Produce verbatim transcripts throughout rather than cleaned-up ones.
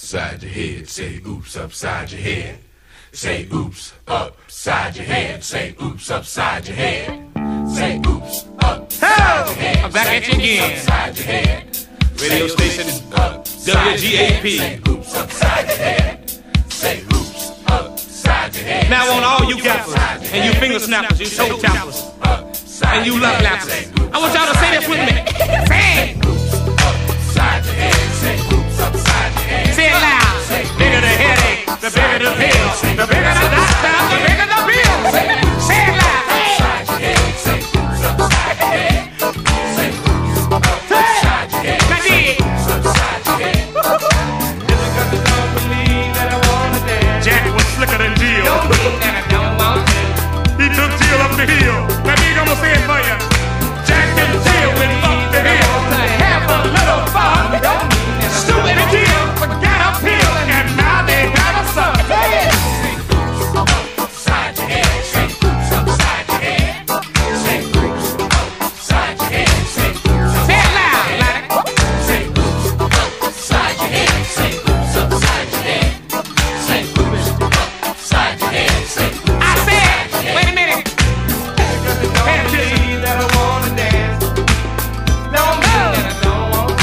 upside your head. Say oops upside your head. Say oops upside your head. Say oops upside your head. Say oops upside your head. I'm back at you again. Upside your head. Radio station W G A P. Say oops upside your head. Say oops upside your head. Now on all you gappers and you finger snappers, you toe tappers, and you love lappers, I want y'all to say this with me. Say it. Oops upside your head. Say oops upside your head. Say it loud. Bigger the headache, the bigger the pill. The bigger the doctor, the bigger the bill. Say it loud. Upside your head. Say oops upside your head. Say oops upside your head. Now dig. Oops upside your head. Just because you don't believe that I wanna dance. Jack was slicker than Jill. Don't mean that I don't want to. He took Jill up the hill. Now dig, I'm gonna say it for you. Jack and Jill went up the hill to have a little fun. Stupid and Jill forgot a pill, and now they got a son. Say it. Upside your head. Say oops upside your head. Say oops upside your head. Say oops Say it loud, like Say oops upside your head. Say oops upside your head. Say oops upside your head. Say oops I said. Wait a minute. Pay attention. That I wanna dance. Don't mean that I don't want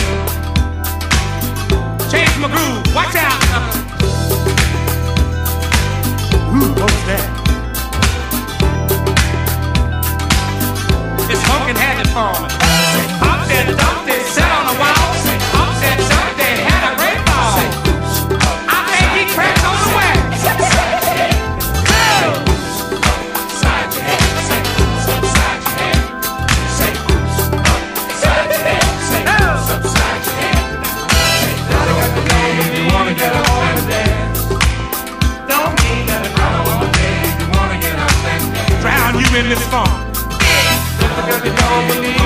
to. Change my groove. Watch out. Ooh, what was that? It's pumpkin habit forming. Hop that, dump that, sat on the wall. Hop that, dump that, had a great ball. I think he cracked on the wax. upside your head. Say oops upside your head. Say oops upside your head. Say oops upside your head. If you wanna get up and dance, don't mean that I don't wanna dance. If you wanna get up and dance, Drown you in this funk. just because you don't believe